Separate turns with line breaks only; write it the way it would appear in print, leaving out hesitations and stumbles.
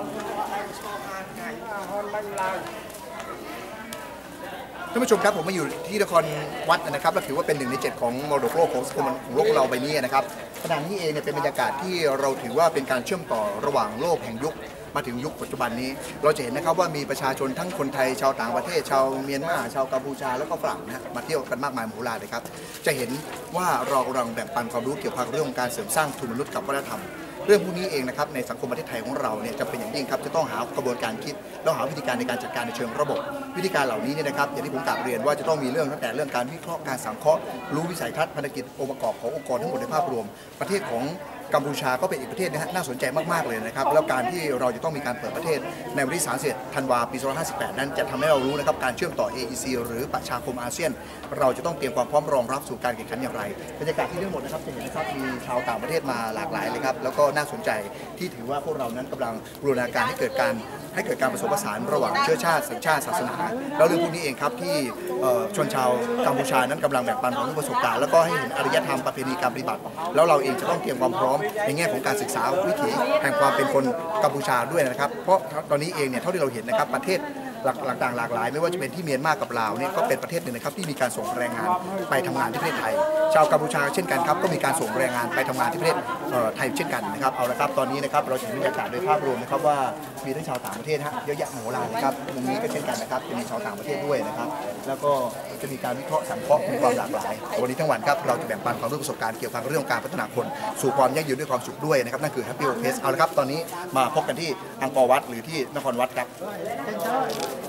ท่านผู้ชมครับผมมาอยู่ที่นครวัดนะครับและถือว่าเป็น1 ใน 7ของมรดกโลกของโลกเราใบนี้นะครับขณะนี้เองเนี่ยเป็นบรรยากาศที่เราถือว่าเป็นการเชื่อมต่อระหว่างโลกแห่งยุคมาถึงยุคปัจจุบันนี้เราจะเห็นนะครับว่ามีประชาชนทั้งคนไทยชาวต่างประเทศชาวเมียนมาชาวกัมพูชาแล้วก็ฝรั่งนะมาเที่ยวกันมากมายมโหฬารเลยครับจะเห็นว่าเรากำลังแบ่งปันความรู้เกี่ยวกับเรื่องการเสริมสร้างทุนมนุษย์กับวัฒนธรรมเรื่องพวกนี้เองนะครับในสังคมประเทศไทยของเราเนี่ยจะเป็นอย่างยิ่งครับจะต้องหากระบวนการคิดแล้วหาวิธีการในการจัดการในเชิงระบบวิธีการเหล่านี้เนี่ยนะครับอย่างที่ผมกล่าวเรียนว่าจะต้องมีเรื่องตั้งแต่เรื่องการวิเคราะห์การสังเคราะห์รู้วิสัยทัศน์ภารกิจองค์ประกอบขององค์กรทั้งหมดในภาพรวมประเทศของกัมพูชาก็เป็นอีกประเทศนะฮะน่าสนใจมากๆเลยนะครับแล้วการที่เราจะต้องมีการเปิดประเทศในวันที่31 ธันวาคม ปี 2558 นั้นจะทำให้เรารู้นะครับการเชื่อมต่อ AEC หรือประชาคมอาเซียนเราจะต้องเตรียมความพร้อมรองรับสู่การแข่งขันอย่างไรบรรยากาศที่ทั้งหมดนะครับจะเห็นนะครับมีชาวต่างประเทศมาหลากหลายเลยครับแล้วก็น่าสนใจที่ถือว่าพวกเรานั้นกำลังบูรณาการให้เกิดการผสมผสานระหว่างเชื้อชาติสัญชาติศาสนาแล้วเรื่องพวกนี้เองครับที่ชนชาวกัมพูชานั้นกำลังแบ่งปันความรู้ประสบการณ์แล้วก็ให้เห็นอารยธรรมประเพณีการปฏิบัติแล้วเราเองจะต้องเตรียมความพร้อมในแง่ของการศึกษาวิถีแห่งความเป็นคนกัมพูชาด้วยนะครับเพราะตอนนี้เองเนี่ยเท่าที่เราเห็นนะครับประเทศต่างหลากหลายไม่ว่าจะเป็นที่เมียนมากับลาวเนี่ยก็เป็นประเทศหนึ่งนะครับที่มีการส่งแรงงานไปทำงานที่ประเทศไทยชาวกัมพูชาเช่นกันครับก็มีการส่งแรงงานไปทำงานที่ประเทศไทยเช่นกันนะครับเอาละครับตอนนี้นะครับเราจะเห็นบรรยากาศโดยภาพรวมนะครับว่ามีทั้งชาวต่างประเทศฮะเยอะแยะมโหฬารนะครับมุมนี้ก็เช่นกันนะครับจะมีชาวต่างประเทศด้วยนะครับแล้วก็จะมีการวิเคราะห์สังเคราะห์มีความหลากหลายวันนี้ทั้งวันครับเราจะแบ่งปันความรู้ประสบการณ์เกี่ยวกับเรื่องการพัฒนาคนสู่ความยั่งยืนด้วยความสุขด้วยนะครับนั่นคือ Happy Workplace เอาละครับตอนนี้มาพบกันที่อังกอร์วัดหรือที่นครวัดครับ